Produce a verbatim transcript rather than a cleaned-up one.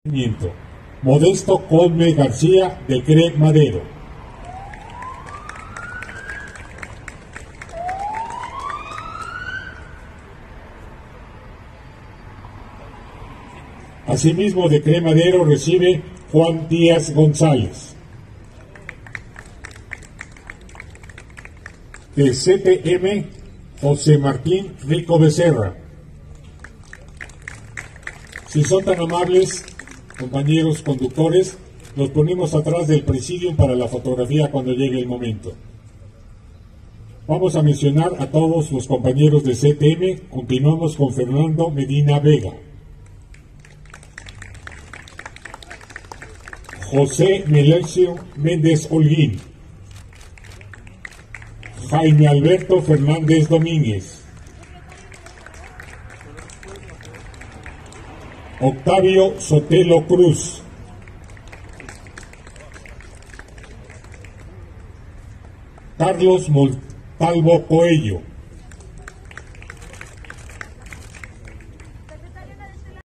Modesto Colme García de C R E Madero. Asimismo, de C R E Madero recibe Juan Díaz González. De C P M, José Martín Rico Becerra. Si son tan amables, compañeros conductores, los ponemos atrás del presidium para la fotografía cuando llegue el momento. Vamos a mencionar a todos los compañeros de C T M. Continuamos con Fernando Medina Vega, José Melesio Méndez Holguín, Jaime Alberto Fernández Domínguez, Octavio Sotelo Cruz, Carlos Montalvo Coello,